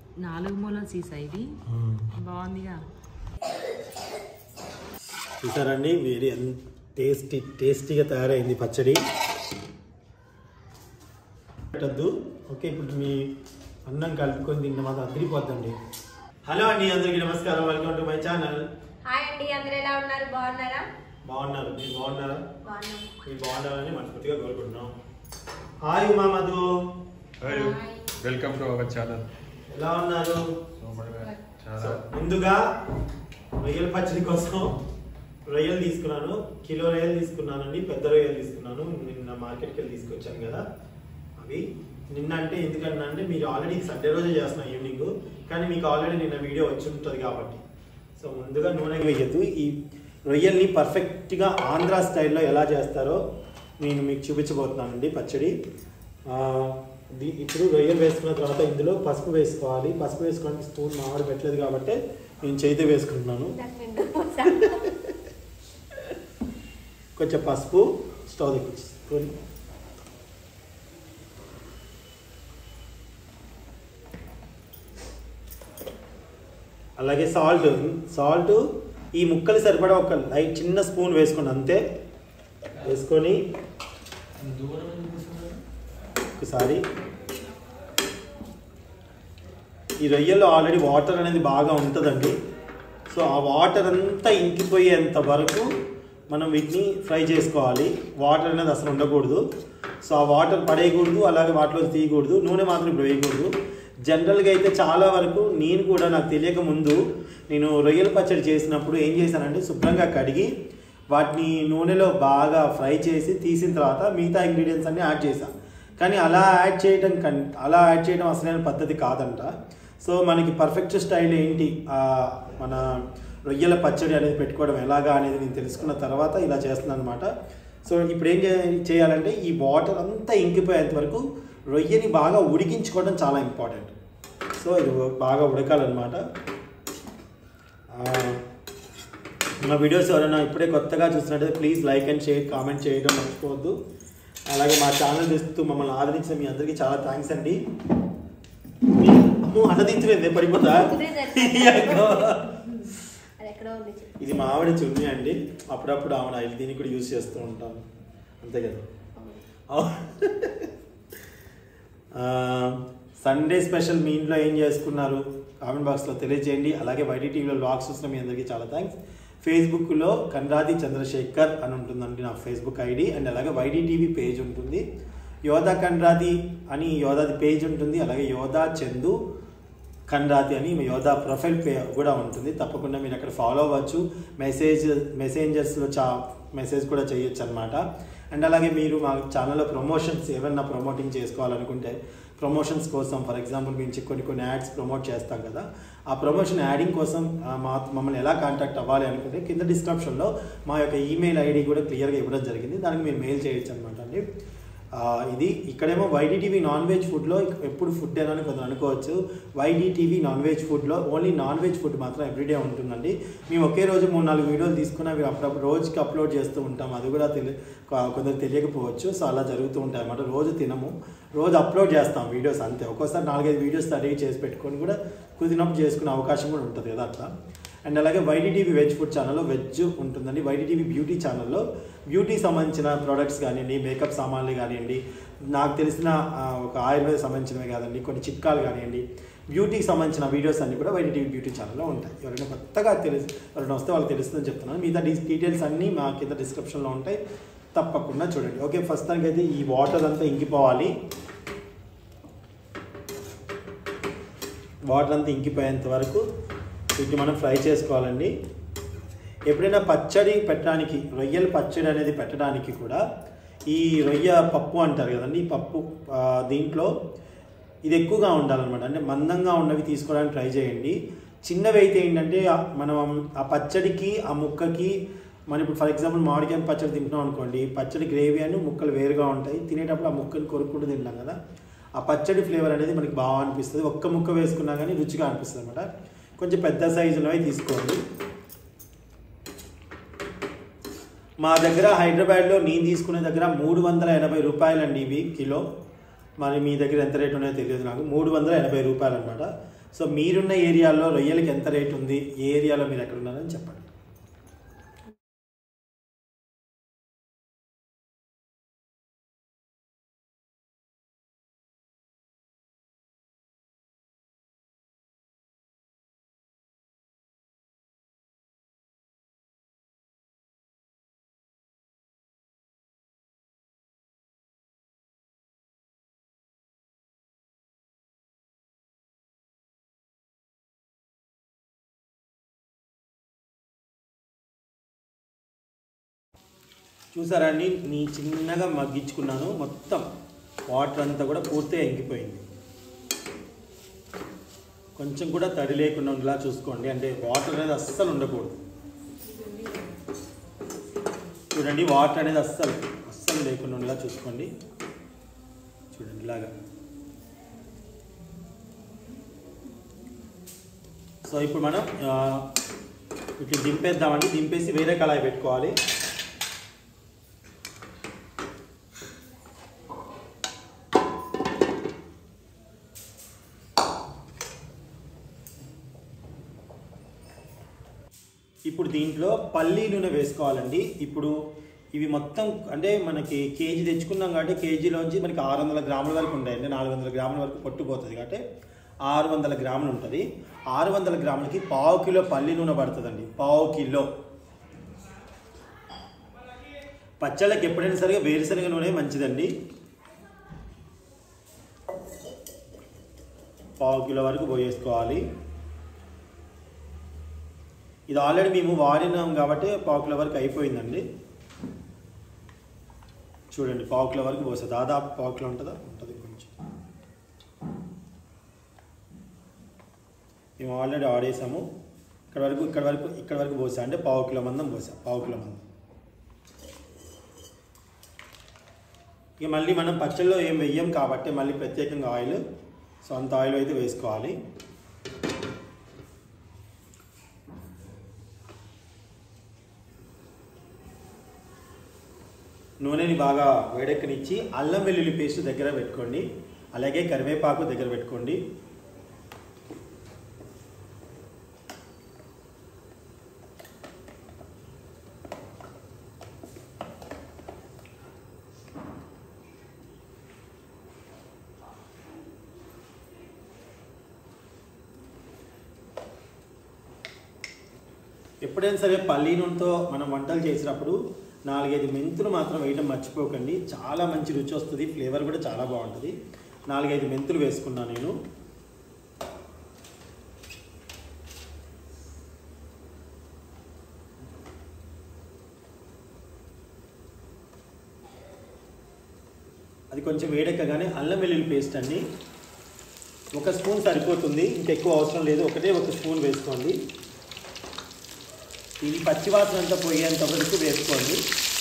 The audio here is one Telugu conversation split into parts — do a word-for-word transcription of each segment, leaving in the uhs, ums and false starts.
నాలుగు మూలల సీసా ఇది బాగుందిగా. చూసారండి వేడి టేస్టీ టేస్టీగా తయారైంది పచ్చడి. పెట్టద్దు. ఓకే, ఇప్పుడు మీ అన్నం కలుపుకొని తిన్న మాత్రం అదిరిపోద్దండి. హలో అండి, అందరికీ నమస్కారం. Welcome to my channel. Hi అండి, అందరూ ఎలా ఉన్నారు? బాగున్నారా? బాగున్నారు. మీరు బాగున్నారా? బాగున్నాం. మీరు బాగున్నారని మనస్ఫూర్తిగా కోరుకుంటున్నాం. Hi Uma Madhu. Hi, welcome to our channel. ఎలా ఉన్నారు? చాలా ముందుగా రొయ్యల పచ్చడి కోసం రొయ్యలు తీసుకున్నాను. కిలో రొయ్యలు తీసుకున్నానండి. పెద్ద రొయ్యలు తీసుకున్నాను. నిన్న మార్కెట్కి వెళ్ళి తీసుకొచ్చాను కదా అవి. నిన్న అంటే ఎందుకన్నా అంటే మీరు ఆల్రెడీ సండే రోజే చేస్తున్నాను ఈవినింగ్, కానీ మీకు ఆల్రెడీ నిన్న వీడియో వచ్చి ఉంటుంది కాబట్టి. సో ముందుగా నూనె వేయద్దు. ఈ రొయ్యల్ని పర్ఫెక్ట్గా ఆంధ్ర స్టైల్లో ఎలా చేస్తారో నేను మీకు చూపించబోతున్నానండి పచ్చడి. ఇప్పుడు రొయ్యలు వేసుకున్న తర్వాత ఇందులో పసుపు వేసుకోవాలి. పసుపు వేసుకోవడానికి స్పూన్ మామిడి పెట్టలేదు కాబట్టి నేను చేతి వేసుకుంటున్నాను. కొంచెం పసుపు స్టవ్ తెచ్చుకొని అలాగే సాల్ట్ సాల్ట్ ఈ ముక్కలు సరిపడా ఒక లైట్ చిన్న స్పూన్ వేసుకోండి అంతే. వేసుకొని ఒకసారి ఈ రొయ్యల్లో ఆల్రెడీ వాటర్ అనేది బాగా ఉంటుందండి. సో ఆ వాటర్ అంతా ఇంకిపోయేంత వరకు మనం వీటిని ఫ్రై చేసుకోవాలి. వాటర్ అనేది అసలు ఉండకూడదు. సో ఆ వాటర్ పడేయకూడదు, అలాగే వాటిలో తీయకూడదు. నూనె మాత్రం ఇప్పుడు వేయకూడదు. జనరల్గా అయితే చాలా వరకు నేను కూడా నాకు తెలియక ముందు నేను రొయ్యల పచ్చడి చేసినప్పుడు ఏం చేశానంటే శుభ్రంగా కడిగి వాటిని నూనెలో బాగా ఫ్రై చేసి తీసిన తర్వాత మిగతా ఇంగ్రీడియంట్స్ అన్నీ యాడ్ చేశాను. కానీ అలా యాడ్ చేయడం కన్ అలా యాడ్ చేయడం అసలైన పద్ధతి కాదంట. సో మనకి పర్ఫెక్ట్ స్టైల్ ఏంటి, మన రొయ్యల పచ్చడి అనేది పెట్టుకోవడం ఎలాగా అనేది నేను తెలుసుకున్న తర్వాత ఇలా చేస్తున్నాను అనమాట. సో ఇప్పుడు ఏం చేయాలంటే ఈ వాటర్ అంతా ఇంకిపోయేంత వరకు రొయ్యని బాగా ఉడికించుకోవడం చాలా ఇంపార్టెంట్. సో ఇది బాగా ఉడకాలన్నమాట. మా వీడియోస్ ఎవరైనా ఇప్పుడే కొత్తగా చూసినట్టయితే please like and share comment చేయడం మర్చిపోవద్దు. అలాగే మా ఛానల్ చూస్తూ మమ్మల్ని ఆదరించిన మీ అందరికీ చాలా థ్యాంక్స్ అండి. అమ్మో ఆనందించలేదు పడిపోతా. ఇది మా ఆవిడ చున్నీ అండి. అప్పుడప్పుడు ఆవిడ దీన్ని కూడా యూజ్ చేస్తూ ఉంటాను, అంతే కదా. సండే స్పెషల్ మీ ఇంట్లో ఏం చేసుకున్నారు కామెంట్ బాక్స్లో తెలియజేయండి. అలాగే వైటీ టీవీలో వ్లాగ్స్ చూసిన మీ అందరికీ చాలా థ్యాంక్స్. ఫేస్బుక్లో కన్రాది చంద్రశేఖర్ అని ఉంటుందండి నా ఫేస్బుక్ ఐడి. అండ్ అలాగే వైటీ టీవీ పేజ్ ఉంటుంది. యోధా కన్రాది అని యోధాది పేజ్ ఉంటుంది. అలాగే యోధా చందు కన్రాది అని యోధా ప్రొఫైల్ పే కూడా ఉంటుంది. తప్పకుండా మీరు అక్కడ ఫాలో అవ్వచ్చు. మెసేజ్ మెసేంజర్స్లో చా మెసేజ్ కూడా చేయొచ్చు అనమాట. అండ్ అలాగే మీరు మా ఛానల్లో ప్రమోషన్స్ ఏమైనా ప్రమోటింగ్ చేసుకోవాలనుకుంటే ప్రమోషన్స్ కోసం ఫర్ ఎగ్జాంపుల్ మేము కొన్ని కొన్ని యాడ్స్ ప్రమోట్ చేస్తాం కదా, ఆ ప్రమోషన్ యాడింగ్ కోసం మా మమ్మల్ని ఎలా కాంటాక్ట్ అవ్వాలి అనుకుంటే కింద డిస్క్రిప్షన్లో మా యొక్క ఈమెయిల్ ఐడి కూడా క్లియర్గా ఇవ్వడం జరిగింది. దానికి మీరు మెయిల్ చేయొచ్చు అనమాట అండి. ఇది ఇక్కడేమో వైడీ టీవీ నాన్ వెజ్ ఫుడ్లో ఎప్పుడు ఫుడ్ అని కొంచెం అనుకోవచ్చు. వైడీ టీవీ నాన్ వెజ్ ఫుడ్లో ఓన్లీ నాన్ వెజ్ ఫుడ్ మాత్రం ఎవ్రీడే ఉంటుందండి. మేము ఒకే రోజు మూడు నాలుగు వీడియోలు తీసుకుని అవి అప్పుడప్పుడు రోజుకి అప్లోడ్ చేస్తూ ఉంటాం. అది కూడా తెలి కొందరు తెలియకపోవచ్చు. సో అలా జరుగుతూ ఉంటాయి అన్నమాట. రోజు తినము, రోజు అప్లోడ్ చేస్తాం వీడియోస్ అంతే. ఒక్కోసారి నాలుగైదు వీడియోస్ రెడీ చేసి పెట్టుకొని కూడా కుదిరినప్పుడు చేసుకునే అవకాశం కూడా ఉంటుంది కదా అట్లా. అండ్ అలాగే వైడీ టీవీ వెజ్ ఫుడ్ ఛానల్లో వెజ్ ఉంటుందండి. వైడీ టీవీ బ్యూటీ ఛానల్లో బ్యూటీకి సంబంధించిన ప్రోడక్ట్స్ కానివ్వండి, మేకప్ సామాన్లు కానివ్వండి, నాకు తెలిసిన ఒక ఆయుర్వేద సంబంధించినవి కాదండి, కొన్ని చిట్కాలు కానివ్వండి, బ్యూటీకి సంబంధించిన వీడియోస్ అన్నీ కూడా వైడీ టీవీ బ్యూటీ ఛానల్లో ఉంటాయి. ఎవరైనా కొత్తగా తెలుసు ఎవరైనా వస్తే వాళ్ళకి తెలుస్తుందని చెప్తున్నాను. మిగతా డీటెయిల్స్ అన్నీ మా కింద డిస్క్రిప్షన్లో ఉంటాయి, తప్పకుండా చూడండి. ఓకే, ఫస్ట్ అయితే ఈ వాటర్ అంతా ఇంకిపోవాలి. వాటర్ అంతా ఇంకిపోయేంత వరకు వీటిని మనం ఫ్రై చేసుకోవాలండి. ఎప్పుడైనా పచ్చడి పెట్టడానికి రొయ్యల పచ్చడి అనేది పెట్టడానికి కూడా ఈ రొయ్య పప్పు అంటారు కదండి, ఈ పప్పు దీంట్లో ఇది ఎక్కువగా ఉండాలన్నమాట. అంటే మందంగా ఉన్నవి తీసుకోవడానికి ట్రై చేయండి. చిన్నవి అయితే ఏంటంటే మనం ఆ పచ్చడికి ఆ ముక్కకి మనం ఇప్పుడు ఫర్ ఎగ్జాంపుల్ మామిడికాయ పచ్చడి తింటున్నాం అనుకోండి, పచ్చడి గ్రేవీ అని ముక్కలు వేరుగా ఉంటాయి. తినేటప్పుడు ఆ ముక్కలు కొరుక్కుంటూ తింటాం కదా, ఆ పచ్చడి ఫ్లేవర్ అనేది మనకి బాగా అనిపిస్తుంది. ఒక్క ముక్క వేసుకున్నా కానీ రుచిగా అనిపిస్తుంది అనమాట. కొంచెం పెద్ద సైజులో తీసుకోండి. మా దగ్గర హైదరాబాద్లో నేను తీసుకునే దగ్గర మూడు వందల ఎనభై రూపాయలు అండి ఇవి కిలో. మరి మీ దగ్గర ఎంత రేట్ ఉన్నాయో తెలియదు నాకు. మూడు వందల ఎనభై రూపాయలు అనమాట. సో మీరున్న ఏరియాలో రొయ్యలకి ఎంత రేట్ ఉంది, ఏ ఏరియాలో మీరు ఎక్కడ ఉన్నారని చెప్పండి. చూసారా అండి, నీ చిన్నగా మగ్గించుకున్నాను, మొత్తం వాటర్ అంతా కూడా పూర్తిగా ఎంగిపోయింది. కొంచెం కూడా తడి లేకుండా ఉండేలా చూసుకోండి, అంటే వాటర్ అనేది అస్సలు ఉండకూడదు. చూడండి, వాటర్ అనేది అస్సలు అస్సలు లేకుండా ఉండేలా చూసుకోండి. చూడండి ఇలాగా. సో ఇప్పుడు మనం ఇట్లా దింపేద్దామండి. దింపేసి వేరే కళాయి పెట్టుకోవాలి. ఇప్పుడు దీంట్లో పల్లి నూనె వేసుకోవాలండి. ఇప్పుడు ఇవి మొత్తం అంటే మనకి కేజీ తెచ్చుకున్నాం కాబట్టి కేజీలోంచి మనకి ఆరు వందల గ్రాముల వరకు ఉంటాయండి. నాలుగు వందల గ్రాముల వరకు పట్టుపోతుంది కాబట్టి ఆరు వందల గ్రాములు ఉంటుంది. ఆరు వందల గ్రాములకి పావు కిలో పల్లి నూనె పడుతుందండి. పావు కిలో. పచ్చళ్ళకి ఎప్పుడైనా సరిగా వేరుశనగ నూనె మంచిదండి. పావు కిలో వరకు పోయేసుకోవాలి. ఇది ఆల్రెడీ మేము వాడినాం కాబట్టి పావు కిలో వరకు అయిపోయిందండి. చూడండి, పావు కిలో వరకు పోస్తుంది. దాదాపు పావు కిలో ఉంటుందా, ఉంటుంది కొంచెం. మేము ఆల్రెడీ ఆడేసాము. ఇక్కడ వరకు ఇక్కడ వరకు ఇక్కడ వరకు పోసా అంటే పావు కిలో మందం పోసా. పావు కిలో మందం. ఇక మళ్ళీ మనం పచ్చళ్ళలో ఏం వెయ్యం కాబట్టి మళ్ళీ ప్రత్యేకంగా ఆయిల్, సో అంత ఆయిల్ అయితే వేసుకోవాలి. నూనెని బాగా వేడెక్కనిచ్చి అల్లం వెల్లుల్లి పేస్ట్ దగ్గర పెట్టుకోండి. అలాగే కరివేపాకు దగ్గర పెట్టుకోండి. ఎప్పుడైనా సరే పల్లి నూనెతో మనం వంటలు చేసినప్పుడు నాలుగైదు మెంతులు మాత్రం వేయడం మర్చిపోకండి. చాలా మంచి రుచి వస్తుంది, ఫ్లేవర్ కూడా చాలా బాగుంటుంది. నాలుగైదు మెంతులు వేసుకున్నాను నేను. అది కొంచెం వేడెక్కగానే అల్లం వెల్లుల్లి పేస్ట్ అండి. ఒక స్పూన్ సరిపోతుంది, ఇంకెక్కువ అవసరం లేదు. ఒకటే ఒక స్పూన్ వేసుకోండి. ఇది పచ్చివాసన అంతా పోయేంత వరకు వేసుకోండి.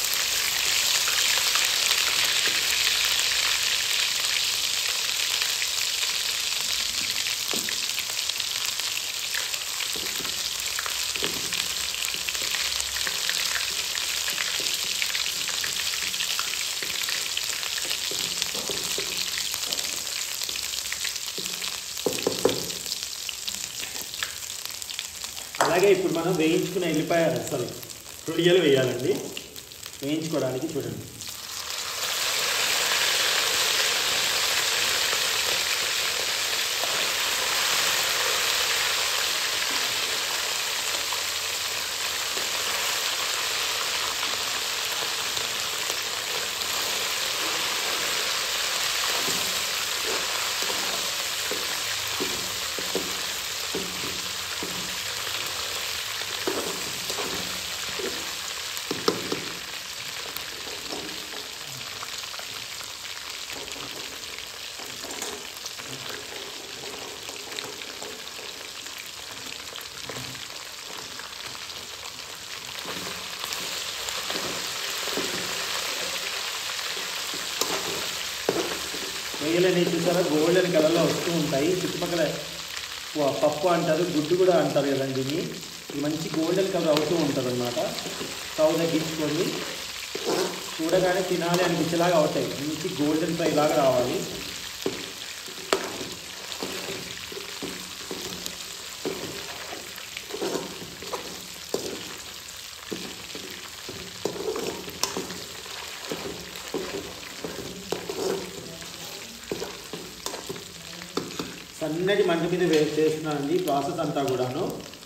అలాగే ఇప్పుడు మనం వేయించుకున్న ఎల్లిపాయ అసలు రొయ్యలు వేయాలండి. వేయించుకోవడానికి చూడండి. రొయ్యలని చూసారా గోల్డెన్ కలర్లో వస్తూ ఉంటాయి. చుట్టుపక్కల పప్పు అంటారు, గుడ్డు కూడా అంటారు కదండి. దీన్ని ఇది మంచి గోల్డెన్ కలర్ అవుతూ ఉంటుంది అన్నమాట. స్టవ్ తగ్గించుకొని చూడగానే తినాలి అనిపించేలాగా అవుతాయి. మంచి గోల్డెన్ ఫ్రై లాగా రావాలి. సన్నటి మంట మీద వే చేస్తున్నానండి ప్రాసెస్ అంతా కూడాను.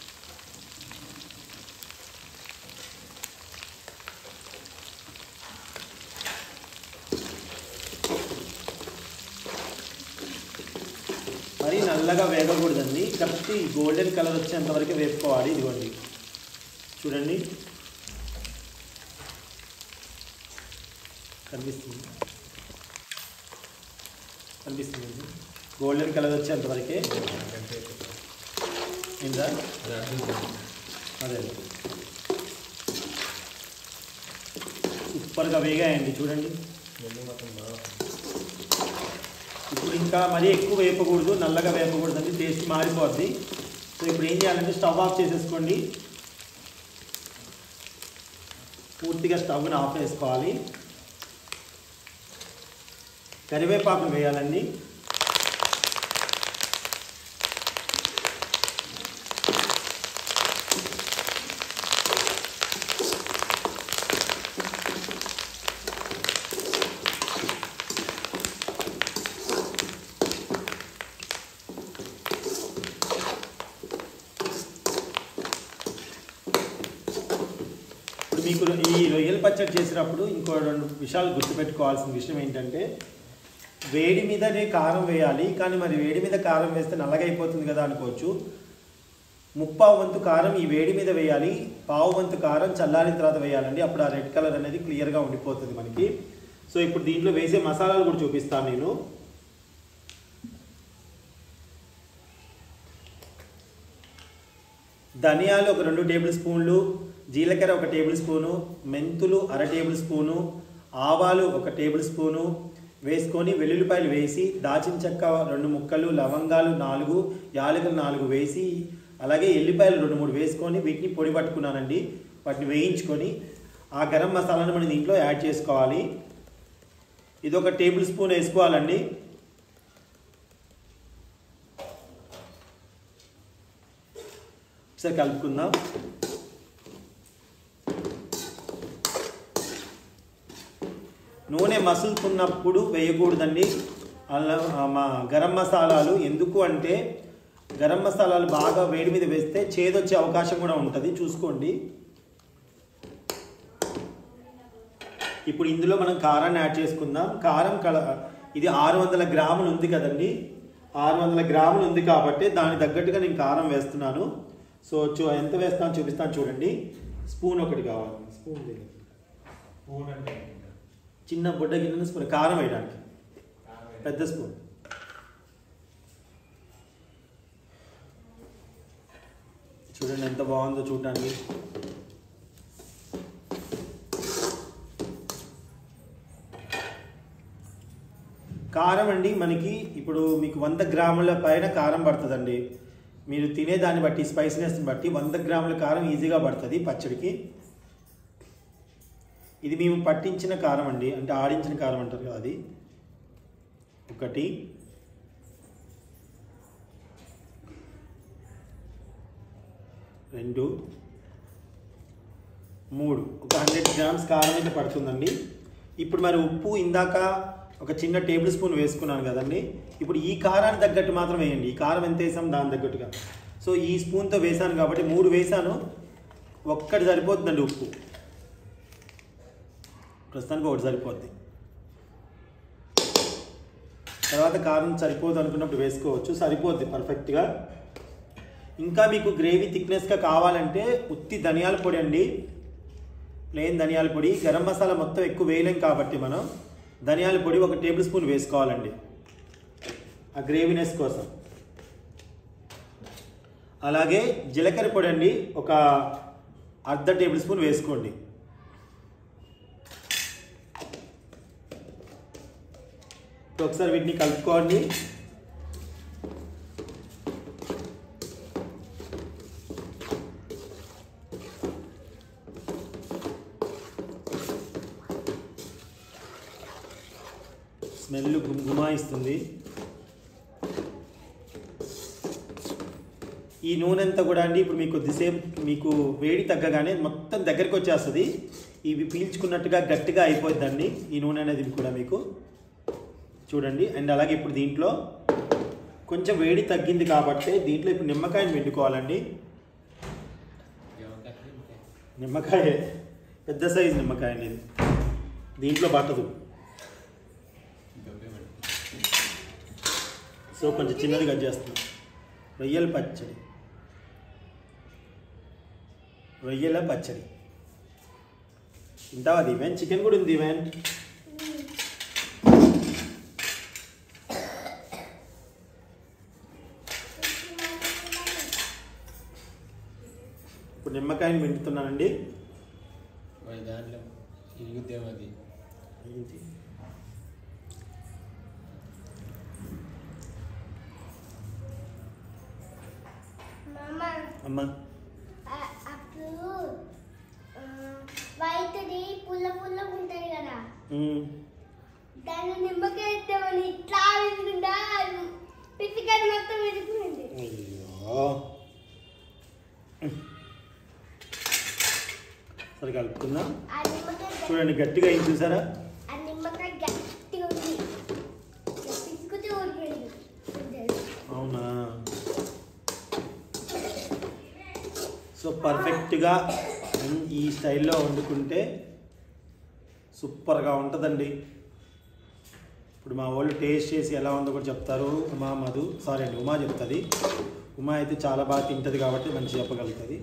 మరి నల్లగా వేగకూడదండి, కాబట్టి గోల్డెన్ కలర్ వచ్చేంత వరకు వేపుకోవాలి. ఇదిగోండి చూడండి, కనిపిస్తుంది కనిపిస్తుంది గోల్డెన్ కలర్ వచ్చేంత వరకే ఏందా అదే సూపర్గా వేగాయండి చూడండి. ఇప్పుడు ఇంకా మరీ ఎక్కువ వేపకూడదు, నల్లగా వేపకూడదు అండి, టేస్ట్ మారిపోద్ది. సో ఇప్పుడు ఏం చేయాలంటే స్టవ్ ఆఫ్ చేసేసుకోండి. పూర్తిగా స్టవ్ని ఆఫ్ చేసుకోవాలి. కరివేపాకును వేయాలండి. మీకు ఈ రొయ్యల పచ్చడి చేసినప్పుడు ఇంకో రెండు విషయాలు గుర్తుపెట్టుకోవాల్సిన విషయం ఏంటంటే, వేడి మీదనే కారం వేయాలి. కానీ మరి వేడి మీద కారం వేస్తే నల్లగా అయిపోతుంది కదా అనుకోవచ్చు. ముప్పావు వంతు కారం ఈ వేడి మీద వేయాలి, పావు వంతు కారం చల్లారిన తర్వాత వేయాలండి. అప్పుడు ఆ రెడ్ కలర్ అనేది క్లియర్గా ఉండిపోతుంది మనకి. సో ఇప్పుడు దీంట్లో వేసే మసాలాలు కూడా చూపిస్తాను నేను. ధనియాలు ఒక రెండు టేబుల్ స్పూన్లు, జీలకర్ర ఒక టేబుల్ స్పూను, మెంతులు అర టేబుల్ స్పూను, ఆవాలు ఒక టేబుల్ స్పూను వేసుకొని వెల్లుల్లిపాయలు వేసి, దాచిన చెక్క రెండు ముక్కలు, లవంగాలు నాలుగు, యాలకులు నాలుగు వేసి, అలాగే ఎల్లిపాయలు రెండు మూడు వేసుకొని వీటిని పొడి పట్టుకున్నానండి. వాటిని వేయించుకొని ఆ గరం మసాలాను మనం దీంట్లో యాడ్ చేసుకోవాలి. ఇది ఒక టేబుల్ స్పూన్ వేసుకోవాలండి. ఒకసారి కలుపుకుందాం. నూనె మసులుతున్నప్పుడు వేయకూడదండి అలా మా గరం మసాలాలు. ఎందుకు అంటే గరం మసాలాలు బాగా వేడి మీద వేస్తే చేదొచ్చే అవకాశం కూడా ఉంటుంది, చూసుకోండి. ఇప్పుడు ఇందులో మనం కారాన్ని యాడ్ చేసుకుందాం. కారం కల ఇది ఆరు వందల గ్రాములు ఉంది కదండి, ఆరు వందల గ్రాములు ఉంది కాబట్టి దానికి తగ్గట్టుగా నేను కారం వేస్తున్నాను. సో చూ ఎంత వేస్తాను చూపిస్తాను చూడండి. స్పూన్ ఒకటి కావాలి, స్పూన్ స్పూన్ అంటే చిన్న బుడ్డ గిన్నె స్పూన్ కారం వేయడానికి, పెద్ద స్పూన్. చూడండి ఎంత బాగుందో చూడడానికి. కారం అండి మనకి ఇప్పుడు మీకు వంద గ్రాముల పైన కారం పడుతుందండి. మీరు తినే దాన్ని బట్టి స్పైసీనెస్ని బట్టి వంద గ్రాముల కారం ఈజీగా పడుతుంది పచ్చడికి. ఇది మేము పట్టించిన కారం అండి, అంటే ఆడించిన కారం అంటారు కదా, అది ఒకటి. రెండు, మూడు, ఒక హండ్రెడ్ గ్రామ్స్ కారం అయితే పడుతుందండి. ఇప్పుడు మరి ఉప్పు ఇందాక ఒక చిన్న టేబుల్ స్పూన్ వేసుకున్నాను కదండి. ఇప్పుడు ఈ కారానికి తగ్గట్టు మాత్రం వేయండి. ఈ కారం ఎంత వేసాం దాని తగ్గట్టుగా. సో ఈ స్పూన్తో వేసాను కాబట్టి మూడు వేసాను, ఒక్కటి సరిపోతుందండి ఉప్పు. ప్రస్తుతానికి ఒకటి సరిపోద్ది. తర్వాత కారం సరిపోదు అనుకున్నప్పుడు వేసుకోవచ్చు, సరిపోద్ది పర్ఫెక్ట్గా. ఇంకా మీకు గ్రేవీ థిక్నెస్గా కావాలంటే ఉత్తి ధనియాల పొడి అండి, ప్లెయిన్ ధనియాల పొడి. గరం మసాలా మొత్తం ఎక్కువ వేయలేం కాబట్టి మనం ధనియాల పొడి ఒక టేబుల్ స్పూన్ వేసుకోవాలండి ఆ గ్రేవీనెస్ కోసం. అలాగే జీలకర్ర పొడి అండి ఒక అర్ధ టేబుల్ స్పూన్ వేసుకోండి. ఒకసారి వీటిని కలుపుకోండి. స్మెల్ గుమగుమాయిస్తుంది. ఈ నూనె అంతా కూడా అండి ఇప్పుడు మీకు కొద్దిసేపు మీకు వేడి తగ్గగానే మొత్తం దగ్గరికి వచ్చేస్తుంది. ఇవి పీల్చుకున్నట్టుగా గట్టిగా అయిపోద్దండి ఈ నూనె అనేది కూడా మీకు చూడండి. అండ్ అలాగే ఇప్పుడు దీంట్లో కొంచెం వేడి తగ్గింది కాబట్టి దీంట్లో ఇప్పుడు నిమ్మకాయని పిండుకోవాలండి. నిమ్మకాయ పెద్ద సైజు నిమ్మకాయ అండి, దీంట్లో పట్టదు. సో కొంచెం చిన్నది కట్ చేస్తున్నాం. రొయ్యల పచ్చడి, రొయ్యల పచ్చడి తింటావా దీవెన్? చికెన్ కూడా ఉంది దీవెన్. ఇప్పుడు నిమ్మకాయని పిండుతున్నానండి. దాంట్లో ఇరుగుద్దేమది అమ్మా. అప్పుడు వైట్ది పుల్ల పుల్ల ఉంటుంది కదా, దాన్ని నిమ్మకాయ ఎత్తామని ఇట్లా విరుగుందా పిసికాయ మొత్తం విరుగుతుంది. అయ్యో సరే కలుపుకుందాం. చూడండి గట్టిగా అయింది చూసారా? ఆ నిమ్మకాయ గట్టిగా ఉంది, పిసుకుతే ఊరిపోయింది. అవునా? సో పర్ఫెక్ట్గా ఈ స్టైల్లో వండుకుంటే సూపర్గా ఉంటుందండి. ఇప్పుడు మా వాళ్ళు టేస్ట్ చేసి ఎలా ఉందో కూడా చెప్తారు. ఉమా మధు సారీ అండి ఉమా చెప్తుంది. ఉమా అయితే చాలా బాగా తింటుంది కాబట్టి మంచి చెప్పగలుగుతుంది.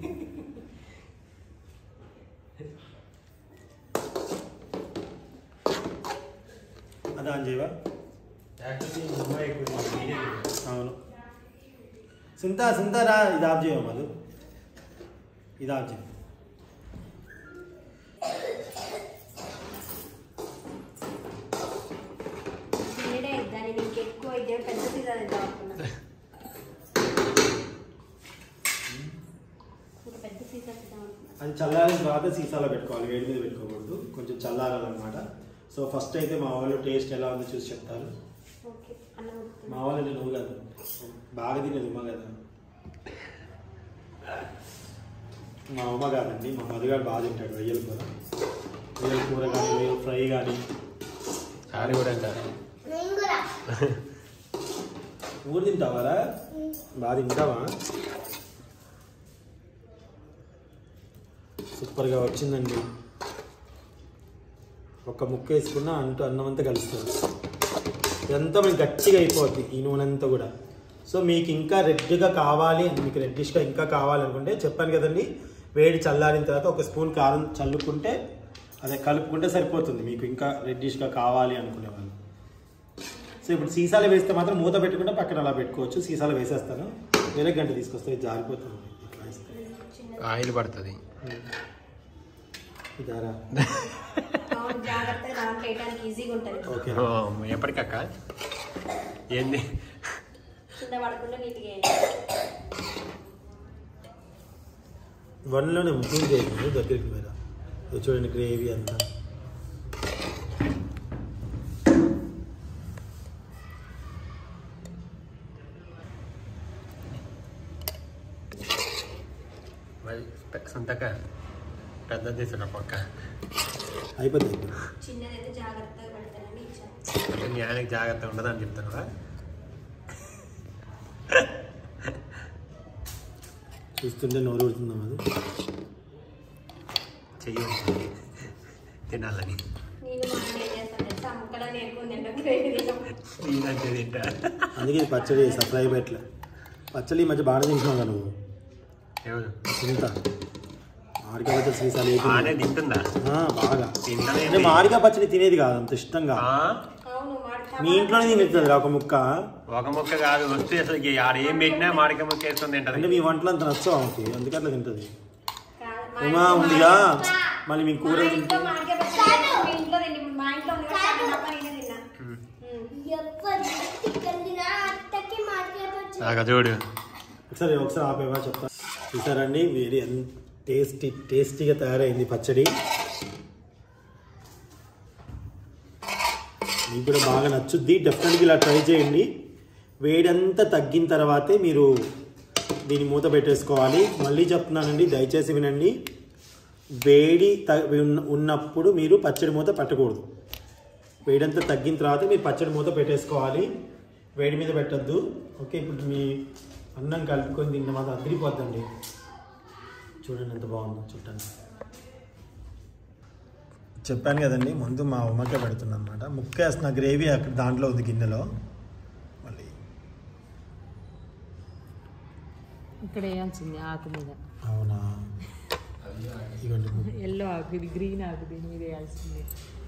అదా అంజేవా? అవును. సింతా సింతారా ఇది ఆఫ్ చేయవా మధు? ఇది ఆఫ్ చేయ. అది చల్లారిన తర్వాత సీసాలో పెట్టుకోవాలి, వేడి మీద పెట్టుకోకూడదు, కొంచెం చల్లారాలన్నమాట. సో ఫస్ట్ అయితే మా వాళ్ళు టేస్ట్ ఎలా ఉందో చూసి చెప్తారు. మా వాళ్ళు నువ్వు కదా బాగా తినేది ఉమ్మ కదా. మా అమ్మ కాదండి, మా మధుగాడు బాగా తింటాడు రొయ్యల కూర. రొయ్యల కూర కానీ రొయ్యల ఫ్రై కానీ ఊరు తింటావారా? బాగా తింటావా? సూపర్గా వచ్చిందండి. ఒక ముక్క వేసుకున్నా అంటూ అన్నం అంతా కలుస్తుంది. ఇదంతా మనకి గట్టిగా అయిపోద్ది ఈ నూనె అంతా కూడా. సో మీకు ఇంకా రెడ్గా కావాలి, మీకు రెడ్డిష్గా ఇంకా కావాలనుకుంటే చెప్పాను కదండి, వేడి చల్లారిన తర్వాత ఒక స్పూన్ కారం చల్లుకుంటే అదే కలుపుకుంటే సరిపోతుంది మీకు ఇంకా రెడ్డిష్గా కావాలి అనుకునే వాళ్ళు. సో ఇప్పుడు సీసాలు వేస్తే మాత్రం మూత పెట్టుకుంటే పక్కన అలా పెట్టుకోవచ్చు. సీసాలు వేసేస్తాను, వేరే గంట తీసుకొస్తే జారిపోతుంది. ఇట్లా వేస్తే ఆయిల్ పడుతుంది. ఇదారా ఓకే ఎప్పటికక్క ఏంది వన్లోనే ముఖ్యం చేయండి దగ్గరికి మీద. చూడండి గ్రేవీ అంతా. సొంతక పెద్ద తీసుకున్న పక్క అయిపోతుంది. న్యాయానికి జాగ్రత్త ఉండదని చెప్తున్నావా? చూస్తుంటే నోరు ఊరుతుందాం. అది చెయ్యండి తినాలని తింటా. అందుకే పచ్చడి సప్లై పెట్టలే. పచ్చడి ఈ మధ్య బాగా తింటున్నావు నువ్వు. తింటా మామిడికాయ పచ్చడి సీసాలు తింటుందా బాగా. అంటే మామిడికాయ పచ్చడి తినేది కాదు అంత ఇష్టంగా. మీ ఇంట్లోనే తినేస్తుంది ఒక ముక్క. ఒక ముక్క కాదు వస్తే అసలు ఆడ ఏం పెట్టినా మామిడికాయ ముక్క వేస్తుంది తింటది. అంటే మీ వంటలు అంత నచ్చవు ఆమెకి, అందుకే అట్లా తింటుంది. ఉమా ఉందిగా మళ్ళీ మీ కూర చూడు ఒకసారి ఒకసారి ఆపేవా చెప్తా. చూసారండి వేరే ఎంత టేస్టీ టేస్టీగా తయారైంది పచ్చడి. మీకు కూడా బాగా నచ్చుద్ది, డెఫినెట్గా ఇలా ట్రై చేయండి. వేడంతా తగ్గిన తర్వాతే మీరు దీన్ని మూత పెట్టేసుకోవాలి. మళ్ళీ చెప్తున్నానండి, దయచేసి వినండి. వేడి త ఉన్నప్పుడు మీరు పచ్చడి మూత పెట్టకూడదు. వేడంతా తగ్గిన తర్వాత మీరు పచ్చడి మూత పెట్టేసుకోవాలి. వేడి మీద పెట్టద్దు. ఓకే, ఇప్పుడు మీ అన్నం కలుపుకొని తిన్న మాత్రం అదిరిపోద్దండి. చూడండి ఎంత బాగుందో చూడండి. చెప్పాను కదండి, ముందు మా ఉమ్మకే పెడుతున్నా అనమాట. ముక్కేస్తున్న గ్రేవీ అక్కడ దాంట్లో ఉంది గిన్నెలో. మళ్ళీ ఇక్కడ వేయాల్సింది ఆకు మీద. అవునా, ఇవ్వండి. ఎల్లో ఆకు, ఇది గ్రీన్ ఆకు, దీని మీద వేయాల్సింది.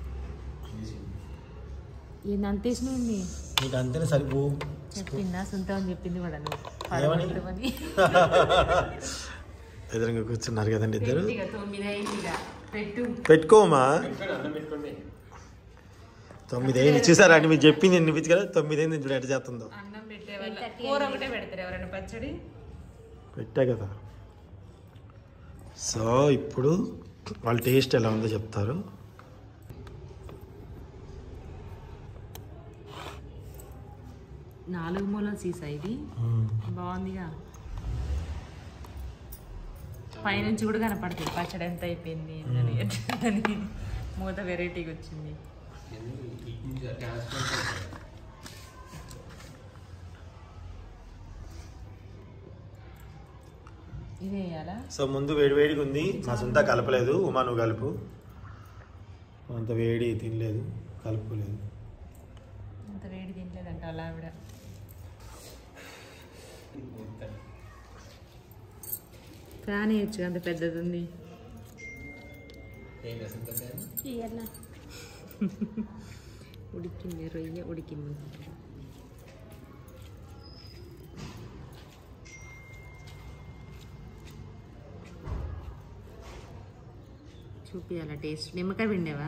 ఏంది అంత వేసినవి? నీకు అంతేనే సరిపో. చెప్పిందా సొంతం అని చెప్పింది కూడా నువ్వు ఏమని? పడగొట్టమని. ఎదురుగా కూర్చున్నారు కదండి ఇద్దరు. పెట్టిగా తొమ్మిది అయింది ఇక. పెట్టు. పెట్టుకోమా, అన్నం పెట్టుకోండి. తొమ్మిది అయింది. చూసారా అండి, మీరు చెప్పింది ఎన్ని కదా, తొమ్మిది అయింది. ఇప్పుడు ఎట్ట చేస్తుందో. అన్నం పెట్టే వాళ్ళ కూర ఒకటే పెడతారు ఎవరైనా, పచ్చడి పెట్టా కదా. సో ఇప్పుడు వాళ్ళ టేస్ట్ ఎలా ఉందో చెప్తారు. నాలుగు మూలల సీసా ఇది. బాగుందిగా. పైనుంచి కూడా కనపడుతుంది పచ్చడి ఎంత అయిపోయింది అని. అని మూత వెరైటీగా వచ్చింది. ఇది వేయాలా? సో ముందు వేడి వేడిగా ఉంది. మా సొంత కలపలేదు. ఉమా నువ్వు కలుపు. అంత వేడి తినలేదు, కలుపుకోలేదు. అంత వేడి తినలేదంట అలా ఆవిడ. ఫ్యాన్ వేయచ్చు, అంత పెద్దది ఉంది. ఉడికింది, రొయ్య ఉడికింది. చూపియాల టేస్ట్. నిమ్మకాయ పిండేవా?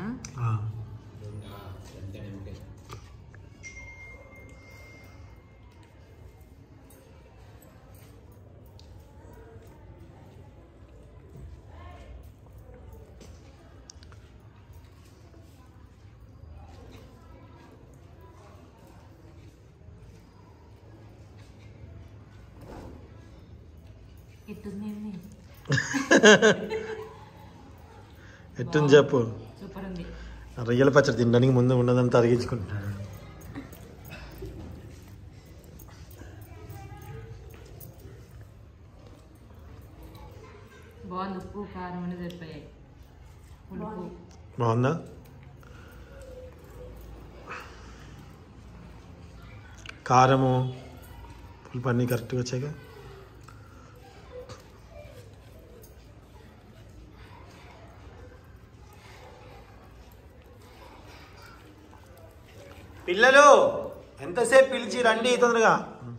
ఎట్టుంది? ఎట్టుంది చెప్పు. సూపర్ ఉంది. రొయ్యల పచ్చడి తినడానికి ముందు ఉన్నదంతా అరిగించుకుంటున్నాడు. బాగుంది. ఉప్పు కారం అనేది సరిపోయాయి. ఉప్పు బాగుందా? కారము పులుపు అన్నీ కరెక్ట్గా వచ్చాక. పిల్లలు ఎంతసేపు పిలిచి రండి తొందరగా.